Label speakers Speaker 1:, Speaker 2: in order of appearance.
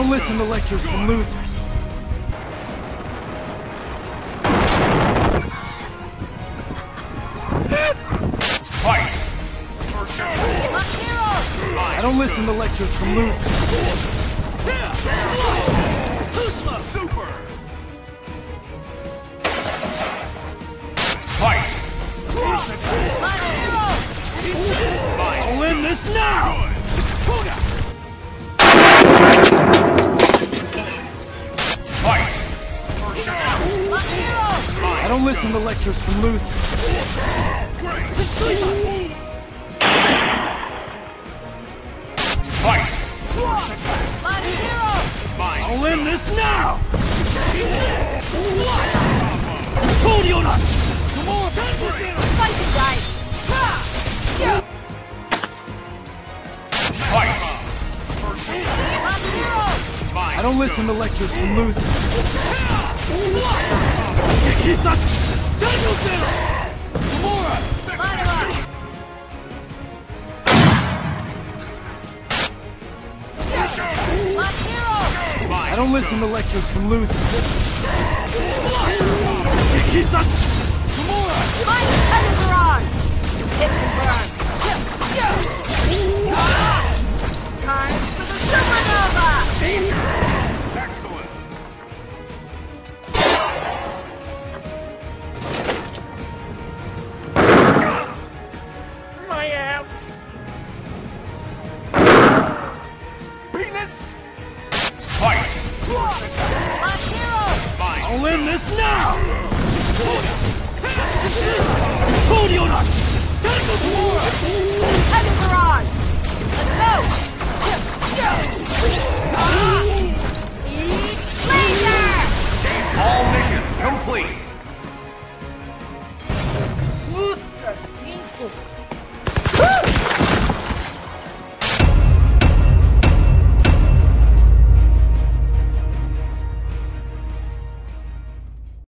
Speaker 1: don't listen to lectures from losers.
Speaker 2: Fight!
Speaker 1: I don't listen to lectures from losers.
Speaker 2: Super! Fight!
Speaker 1: I'll end this now!
Speaker 2: Fight!
Speaker 1: I don't listen to lectures from losers.
Speaker 2: Fight!
Speaker 1: I'll end this now! Told you not! Gamora!
Speaker 3: Fighting dice!
Speaker 2: Fight!
Speaker 1: I don't listen to lectures from losers. I don't listen to lectures from losers.
Speaker 3: My headers are on! Hit confirmed! Time for the supernova!
Speaker 2: Excellent!
Speaker 1: My ass!
Speaker 2: Penis! Fight!
Speaker 3: My hero!
Speaker 1: I'll end this now! Told you not!
Speaker 3: Headers are on! Let's go! Eat laser!
Speaker 2: All missions complete!
Speaker 3: Luta 5